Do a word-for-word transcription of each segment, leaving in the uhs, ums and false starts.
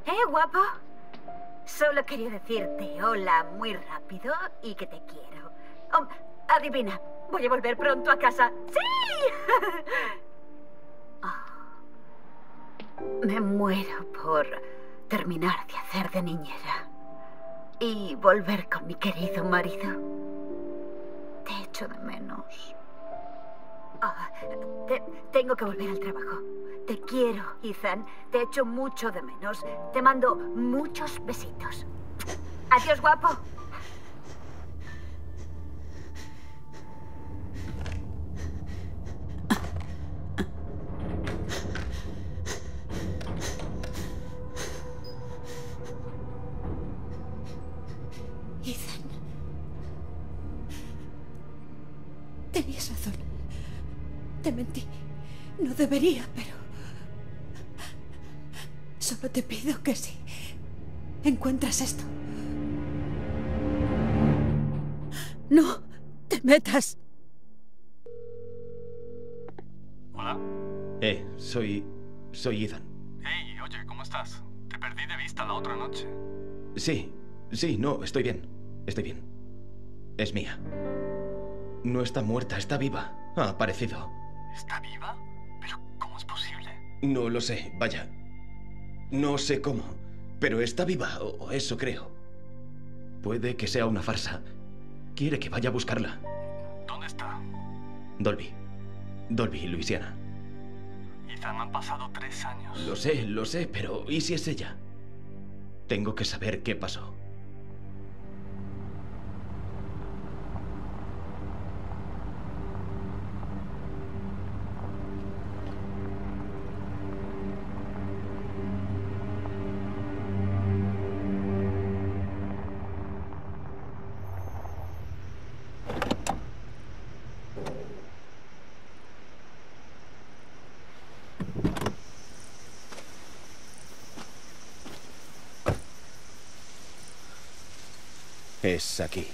¿Eh, guapo? Solo quería decirte hola muy rápido y que te quiero. Oh, adivina, voy a volver pronto a casa. ¡Sí! Oh, me muero por terminar de hacer de niñera y volver con mi querido marido. Te echo de menos. Oh, te, tengo que volver al trabajo. Te quiero, Ethan. Te echo mucho de menos. Te mando muchos besitos. Adiós, guapo. Ethan. Tenías razón. Te mentí. No debería, pero... Solo te pido que si encuentras esto... ¡No te metas! Hola. Eh, soy... soy Ethan. Hey, oye, ¿cómo estás? Te perdí de vista la otra noche. Sí, sí, no, estoy bien. Estoy bien. Es mía. No está muerta, está viva. Ha aparecido. ¿Está viva? ¿Pero cómo es posible? No lo sé, vaya. No sé cómo, pero está viva, o eso creo. Puede que sea una farsa. Quiere que vaya a buscarla. ¿Dónde está? Dolby. Dolby, Luisiana. Ethan, han pasado tres años. Lo sé, lo sé, pero ¿y si es ella? Tengo que saber qué pasó. Es aquí.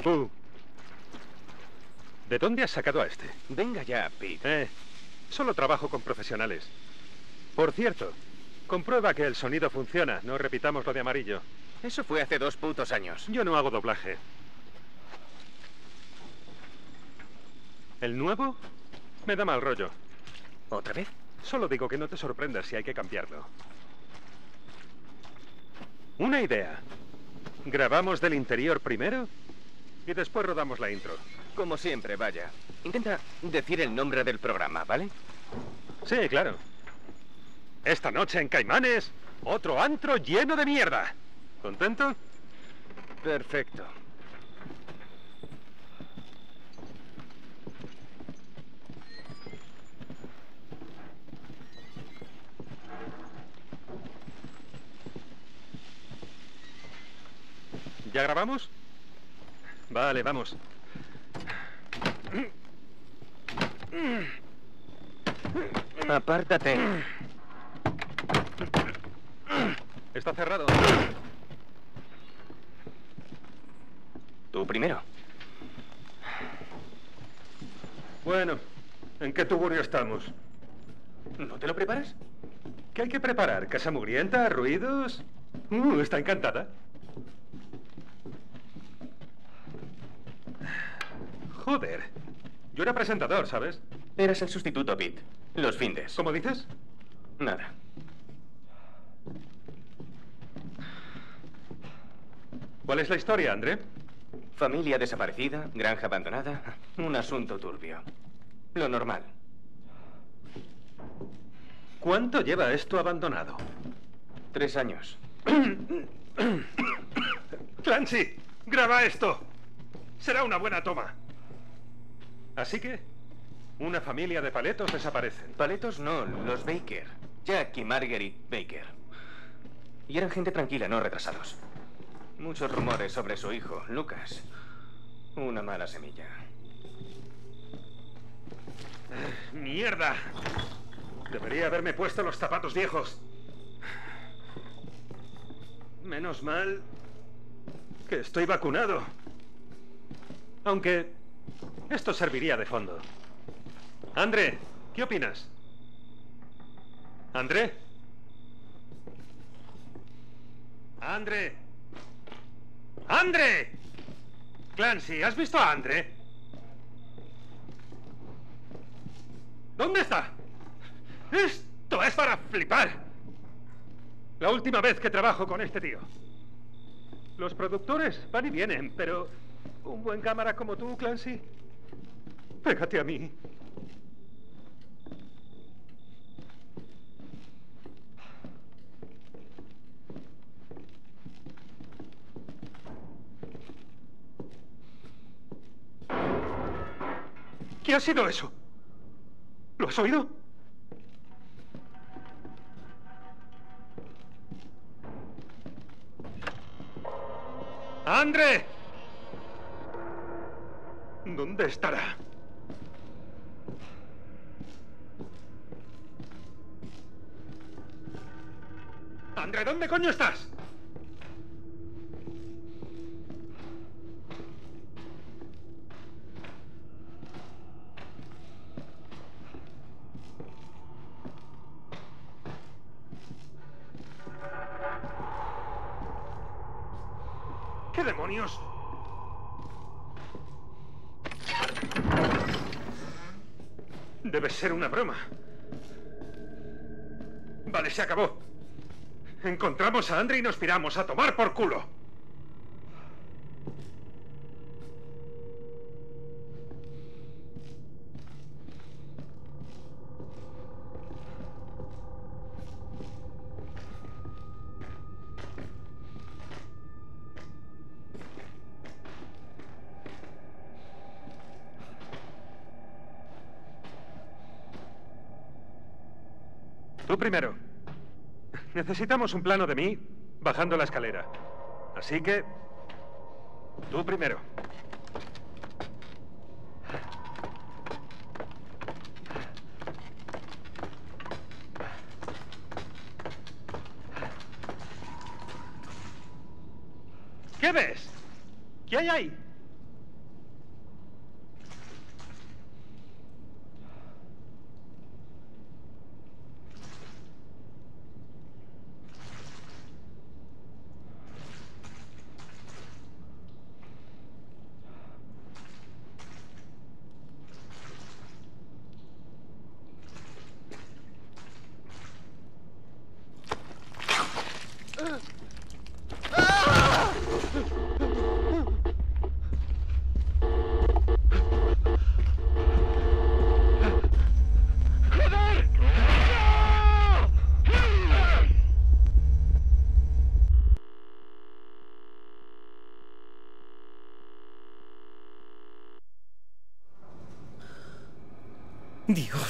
Uh. ¿De dónde has sacado a este? Venga ya, Pete. Eh, solo trabajo con profesionales. Por cierto, comprueba que el sonido funciona. No repitamos lo de amarillo. Eso fue hace dos putos años. Yo no hago doblaje. ¿El nuevo? Me da mal rollo. ¿Otra vez? Solo digo que no te sorprendas si hay que cambiarlo. Una idea. Grabamos del interior primero y después rodamos la intro. Como siempre, vaya. Intenta decir el nombre del programa, ¿vale? Sí, claro. Esta noche en Caimanes, otro antro lleno de mierda. ¿Contento? Perfecto. ¿Ya grabamos? Vale, vamos. Apártate. Está cerrado. Tú primero. Bueno, ¿en qué tugurio estamos? ¿No te lo preparas? ¿Qué hay que preparar? ¿Casa mugrienta? ¿Ruidos? Uh, está encantada. Joder. Yo era presentador, ¿sabes? Eras el sustituto, Pete. Los findes. ¿Cómo dices? Nada. ¿Cuál es la historia, André? Familia desaparecida, granja abandonada, un asunto turbio. Lo normal. ¿Cuánto lleva esto abandonado? Tres años. Clancy, graba esto. Será una buena toma. Así que, una familia de paletos desaparecen. Paletos no, los Baker. Jack y Marguerite Baker. Y eran gente tranquila, no retrasados. Muchos rumores sobre su hijo, Lucas. Una mala semilla. ¡Mierda! Debería haberme puesto los zapatos viejos. Menos mal que estoy vacunado. Aunque esto serviría de fondo. André, ¿qué opinas? ¿André? ¡André! ¡André! Clancy, ¿has visto a André? ¿Dónde está? Esto es para flipar. La última vez que trabajo con este tío. Los productores van y vienen, pero un buen cámara como tú, Clancy, pégate a mí. ¿Qué ha sido eso? ¿Lo has oído? ¡André! ¿Dónde estará? ¡André, ¿dónde coño estás? ¿Qué demonios? Debe ser una broma. Vale, se acabó. Encontramos a André y nos piramos a tomar por culo. Tú primero. Necesitamos un plano de mí bajando la escalera. Así que, tú primero. ¿Qué ves? ¿Qué hay ahí? Dios.